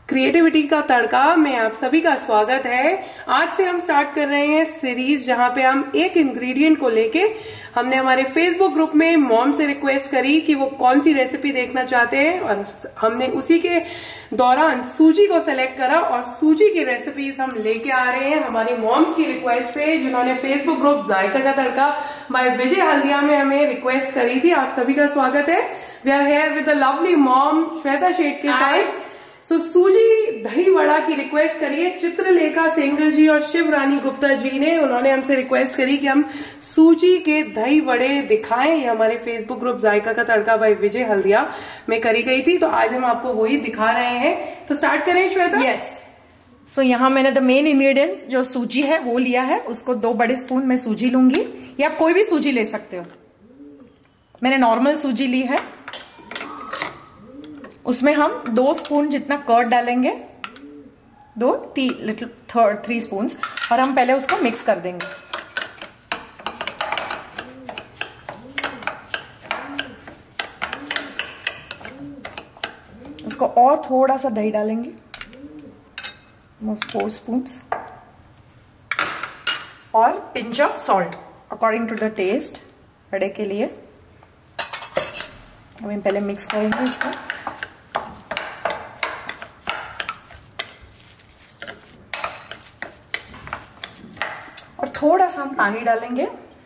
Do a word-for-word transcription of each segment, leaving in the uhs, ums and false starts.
Creativity का तड़का में आप सभी का स्वागत है। आज से हम स्टार्ट कर रहे हैं सीरीज जहां पे हम एक इंग्रेडिएंट को लेके हमने हमारे फेसबुक ग्रुप में मॉम से रिक्वेस्ट करी कि वो कौन सी रेसिपी देखना चाहते हैं और हमने उसी के दौरान सूजी को सेलेक्ट करा और सूजी की रेसिपीज हम लेके आ रहे हैं हमारी मॉम्स की रिक्वेस्ट पे, जिन्होंने Facebook group Zayka ka Tadka by Vijay Haldia में हमें रिक्वेस्ट करी थी। आप सभी का स्वागत है। We are here with the lovely mom Shweta Sheth के साथ। सो so, सूजी दही वड़ा की रिक्वेस्ट करी है चित्रलेखा सेंगर जी और शिव रानी गुप्ता जी ने। उन्होंने हमसे रिक्वेस्ट करी कि हम सूजी के दही वड़े दिखाएं। ये हमारे Facebook group Zayka ka Tadka by Vijay Haldia में करी गई थी, तो आज हम आपको वही दिखा रहे हैं। तो स्टार्ट करें श्वेता। यस सो यहाँ मैंने द मेन इंग्रेडिएंट जो सूजी है वो लिया है। उसको दो बड़े स्पून में सूजी लूंगी, या आप कोई भी सूजी ले सकते हो। मैंने नॉर्मल सूजी ली है। उसमें हम दो स्पून जितना कर्ड डालेंगे, दो ती लिटिल थर्ड थ्री स्पून, और हम पहले उसको मिक्स कर देंगे। उसको और थोड़ा सा दही डालेंगे, मोस्ट फोर स्पून, और pinch of salt according to the taste वड़े के लिए। अब हम पहले मिक्स करेंगे इसको। और थोड़ा सा हम पानी डालेंगे।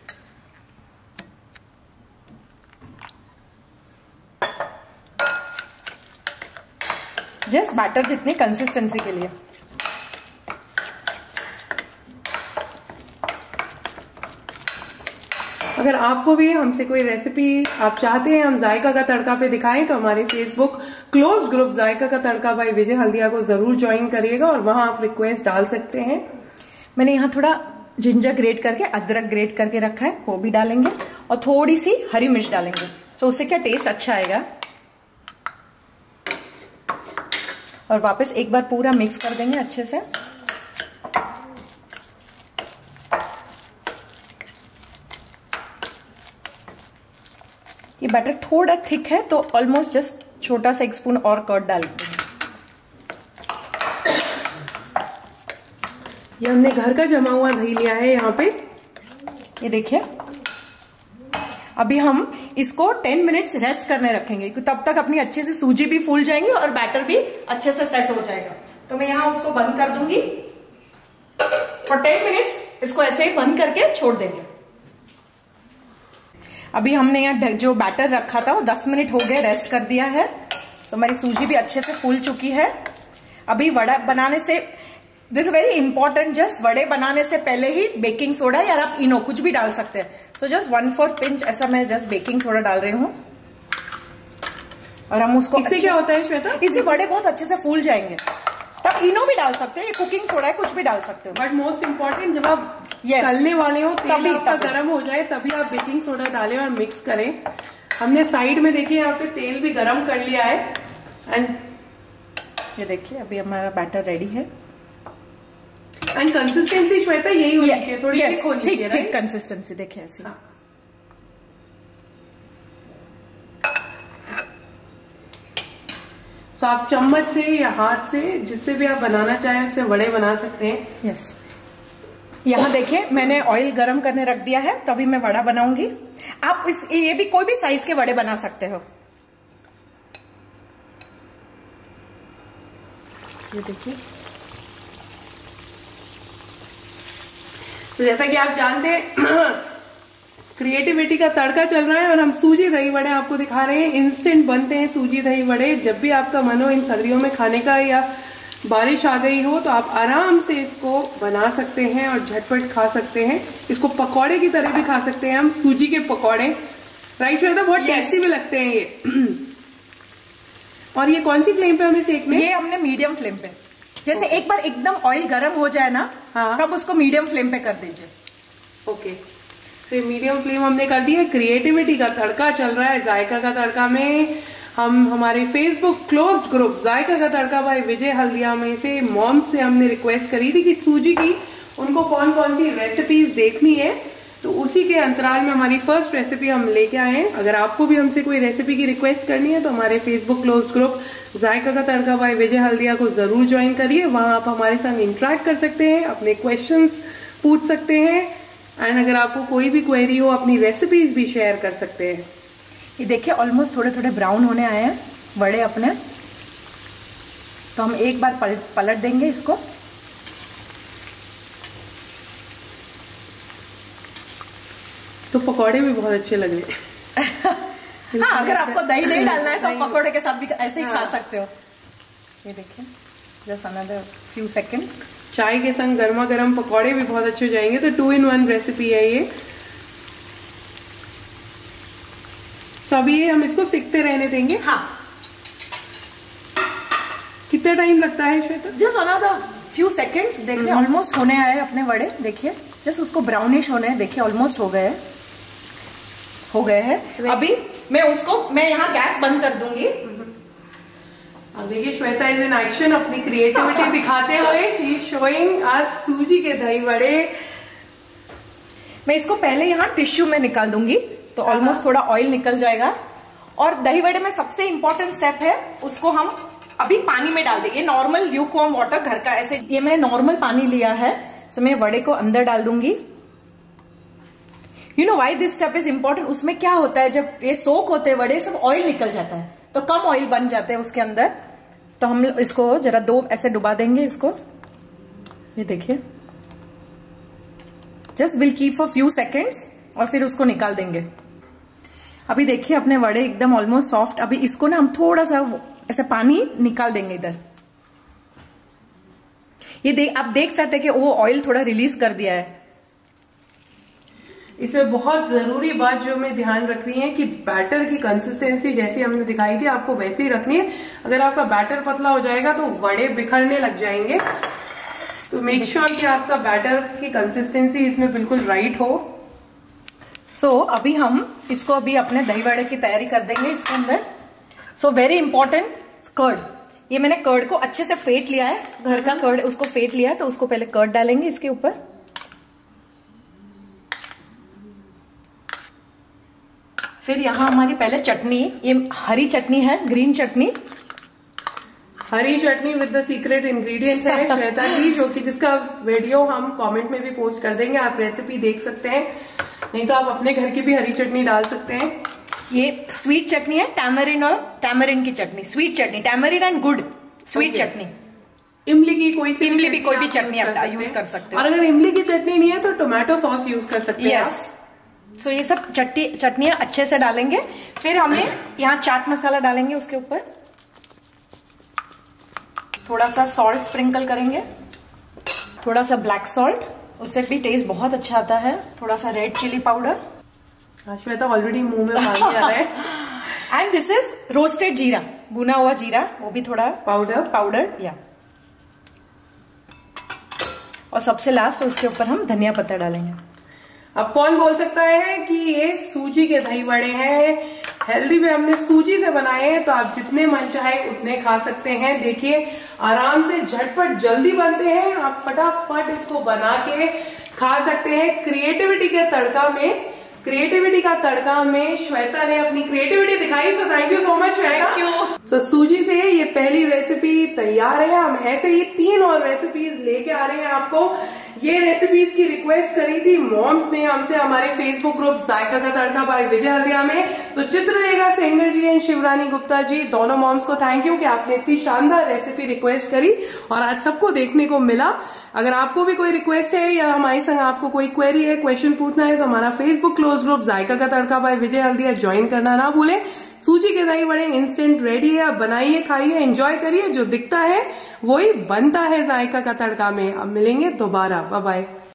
जस्ट बैटर जितनी कंसिस्टेंसी के लिए। अगर आपको भी हमसे कोई रेसिपी आप चाहते हैं हम जायका का तड़का पे दिखाएं तो हमारे Facebook close group Zayka ka Tadka by Vijay Haldia को जरूर ज्वाइन करिएगा और वहां आप रिक्वेस्ट डाल सकते हैं। मैंने यहाँ थोड़ा जिंजर ग्रेट करके, अदरक ग्रेट करके रखा है, वो भी डालेंगे, और थोड़ी सी हरी मिर्च डालेंगे। तो उससे क्या टेस्ट अच्छा आएगा। और वापस एक बार पूरा मिक्स कर देंगे अच्छे से। ये बैटर थोड़ा थिक है तो ऑलमोस्ट जस्ट छोटा सा एक स्पून और कर्ड डाल देंगे। ये हमने घर का जमा हुआ दही लिया है यहाँ पे। ये देखिए, अभी हम इसको टेन मिनट्स रेस्ट करने रखेंगे, तब तक अपनी अच्छे से सूजी भी फूल जाएंगे और बैटर भी अच्छे से सेट हो जाएगा। तो मैं यहाँ उसको बंद कर दूंगी फॉर टेन मिनट्स। इसको ऐसे ही बंद करके छोड़ देंगे। अभी हमने यहाँ जो बैटर रखा था वो दस मिनट हो गए, रेस्ट कर दिया है। तो हमारी सूजी भी अच्छे से फूल चुकी है। अभी वड़ा बनाने से, दिस वेरी इंपॉर्टेंट, जस्ट वड़े बनाने से पहले ही बेकिंग सोडा या आप इनो कुछ भी डाल सकते हैं। So just one four pinch ऐसा मैं जस्ट बेकिंग सोडा डाल रही हूँ। और हम उसको, इससे क्या होता है श्वेता? इससे वड़े बहुत अच्छे से फूल जाएंगे। तब इनो भी डाल सकते हो, ये कुकिंग सोडा है, कुछ भी डाल सकते हो। बट मोस्ट इम्पोर्टेंट, जब आप yes, तलने वाले हो तभी आपका गर्म हो जाए तभी आप बेकिंग सोडा डालें और मिक्स करें। हमने साइड में देखिए यहाँ पे तेल भी गर्म कर लिया है। एंड ये देखिए अभी हमारा बैटर रेडी है। एंड कंसिस्टेंसी श्वेता यही होनी चाहिए, थोड़ी yes, थिक होनी चाहिए। थिक कंसिस्टेंसी देखिए ऐसी। हाँ। सो आप चम्मच से या हाथ से जिससे भी आप बनाना चाहें उससे वड़े बना सकते हैं। Yes yes. यहाँ देखिए मैंने ऑयल गरम करने रख दिया है, तभी मैं वड़ा बनाऊंगी। आप इस ये भी कोई भी साइज के वड़े बना सकते हो। ये देखिए। तो जैसा कि आप जानते हैं क्रिएटिविटी का तड़का चल रहा है और हम सूजी दही वड़े आपको दिखा रहे हैं। इंस्टेंट बनते हैं सूजी दही वड़े। जब भी आपका मन हो इन सर्दियों में खाने का या बारिश आ गई हो तो आप आराम से इसको बना सकते हैं और झटपट खा सकते हैं। इसको पकौड़े की तरह भी खा सकते हैं हम, सूजी के पकौड़े। राइट श्वेता? बहुत yes. टेस्टी भी लगते हैं ये। और ये कौन सी फ्लेम पे हमें सेकना है? ये हमने मीडियम फ्लेम पे। जैसे एक बार एकदम ऑयल गर्म हो जाए ना, हाँ, तब उसको मीडियम फ्लेम पे कर दीजिए। ओके, सो ये मीडियम फ्लेम हमने कर दी है। क्रिएटिविटी का तड़का चल रहा है जायका का तड़का में। हम हमारे Facebook closed group Zayka ka Tadka by Vijay Haldia में से मॉम से हमने रिक्वेस्ट करी थी कि सूजी की उनको कौन कौन सी रेसिपीज देखनी है। तो उसी के अंतराल में हमारी फर्स्ट रेसिपी हम लेके आए हैं। अगर आपको भी हमसे कोई रेसिपी की रिक्वेस्ट करनी है तो हमारे Facebook closed group Zayka ka Tadka by Vijay Haldia को जरूर ज्वाइन करिए। वहां आप हमारे साथ इंटरेक्ट कर सकते हैं, अपने क्वेश्चंस पूछ सकते हैं, एंड अगर आपको कोई भी क्वेरी हो अपनी रेसिपीज भी शेयर कर सकते हैं। ये देखिए ऑलमोस्ट थोड़े थोड़े ब्राउन होने आए हैं वड़े अपने, तो हम एक बार पल, पलट देंगे इसको। तो पकौड़े भी बहुत अच्छे लग रहे हैं। हाँ, अगर आपको दही नहीं डालना है तो आप पकौड़े के साथ भी ऐसे ही हाँ। खा सकते हो। ये देखिए जस्ट अनदर फ्यू सेकंड्स। चाय के संग गर्मा गर्म पकौड़े भी बहुत अच्छे हो जाएंगे। तो टू इन वन रेसिपी है ये। सो अभी ये हम इसको सिकते रहने देंगे। हाँ। कितना टाइम लगता है Shweta? Just another few seconds. देखिए ऑलमोस्ट होने आए अपने वड़े। देखिए जस्ट उसको ब्राउनिश होने हैं। देखिए ऑलमोस्ट हो गए हो गए हैं। अभी मैं उसको मैं यहाँ गैस बंद कर दूंगी। अब देखिए श्वेता इज इन एक्शन, अपनी क्रिएटिविटी दिखाते हुए शी इज शोइंग आज सूजी के दही वड़े। मैं इसको पहले यहाँ टिश्यू में निकाल दूंगी तो ऑलमोस्ट थोड़ा ऑयल निकल जाएगा। और दही वड़े में सबसे इंपॉर्टेंट स्टेप है, उसको हम अभी पानी में डाल देंगे। नॉर्मल ल्यूकवार्म वाटर घर का, ऐसे ये मैंने नॉर्मल पानी लिया है। तो मैं वड़े को अंदर डाल दूंगी। You know why this step is important? उसमें क्या होता है, जब ये सोक होते हैं वड़े सब ऑयल निकल जाता है, तो कम ऑयल बन जाते हैं उसके अंदर। तो हम इसको जरा दो ऐसे डुबा देंगे इसको। ये देखिए just will keep for few seconds और फिर उसको निकाल देंगे। अभी देखिए अपने वड़े एकदम ऑलमोस्ट सॉफ्ट। अभी इसको ना हम थोड़ा सा ऐसे पानी निकाल देंगे इधर। ये देख आप देख सकते हैं कि वो ऑयल थोड़ा रिलीज कर दिया है। इसमें बहुत जरूरी बात जो हमें ध्यान रखनी है कि बैटर की कंसिस्टेंसी जैसी हमने दिखाई थी आपको वैसे ही रखनी है। अगर आपका बैटर पतला हो जाएगा तो वड़े बिखरने लग जाएंगे। तो मेक श्योर कि आपका बैटर की कंसिस्टेंसी इसमें बिल्कुल राइट हो। सो so, अभी हम इसको अभी अपने दही वड़े की तैयारी कर देंगे इसके अंदर। So very important curd. ये मैंने कर्ड को अच्छे से फेंट लिया है, घर का कर्ड उसको फेंट लिया है। तो उसको पहले कर्ड डालेंगे इसके ऊपर। फिर यहाँ हमारी पहले चटनी, ये हरी चटनी है, ग्रीन चटनी। हरी चटनी विद द सीक्रेट इंग्रेडिएंट है श्वेता की, जो कि जिसका वीडियो हम कमेंट में भी पोस्ट कर देंगे। आप रेसिपी देख सकते हैं, नहीं तो आप अपने घर की भी हरी चटनी डाल सकते हैं। ये स्वीट चटनी है, टैमरिन और टैमरिन की चटनी, sweet chutney, tamarind and gur sweet chutney. इमली की कोई सी इमली भी कोई भी चटनी आप यूज कर सकते हो। और अगर इमली की चटनी नहीं है तो टोमेटो सॉस यूज कर सकते हैं। यस। सो ये सब चटनी चटनियां अच्छे से डालेंगे। फिर हमें यहाँ चाट मसाला डालेंगे उसके ऊपर। थोड़ा सा सॉल्ट स्प्रिंकल करेंगे, थोड़ा सा ब्लैक सॉल्ट, उससे भी टेस्ट बहुत अच्छा आता है। थोड़ा सा red chili powder. Shweta already मुंह में पानी आ रहा है। एंड दिस इज रोस्टेड जीरा, भुना हुआ जीरा, वो भी थोड़ा पाउडर पाउडर या। और सबसे लास्ट उसके ऊपर हम धनिया पत्ता डालेंगे। अब कौन बोल सकता है कि ये सूजी के दही वड़े हैं, हेल्दी में हमने सूजी से बनाए हैं, तो आप जितने मन चाहे उतने खा सकते हैं। देखिए आराम से झटपट जल्दी बनते हैं, आप फटाफट इसको बना के खा सकते हैं। क्रिएटिविटी के तड़का में क्रिएटिविटी का तड़का में श्वेता ने अपनी क्रिएटिविटी दिखाई। So thank you so much Shweta. So सूजी से ये पहली रेसिपी तैयार है। हम ऐसे ही तीन और रेसिपीज लेके आ रहे हैं आपको। ये रेसिपीज की रिक्वेस्ट करी थी मॉम्स ने हमसे हमारे Facebook group Zayka ka Tadka by Vijay Haldia में। तो चित्रलेखा सेंगर जी एंड शिवरानी गुप्ता जी, दोनों मॉम्स को थैंक यू कि आपने इतनी शानदार रेसिपी रिक्वेस्ट करी और आज सबको देखने को मिला। अगर आपको भी कोई रिक्वेस्ट है या हमारे संग आपको कोई क्वेरी है, क्वेश्चन पूछना है, तो हमारा Facebook close group Zayka ka Tadka by Vijay Haldia join करना ना भूलें। सूजी के दही बड़े इंस्टेंट रेडी है, आप बनाइए, खाइए, एंजॉय करिए। जो दिखता है वही बनता है जायका का तड़का में। अब मिलेंगे दोबारा, बाय बाय।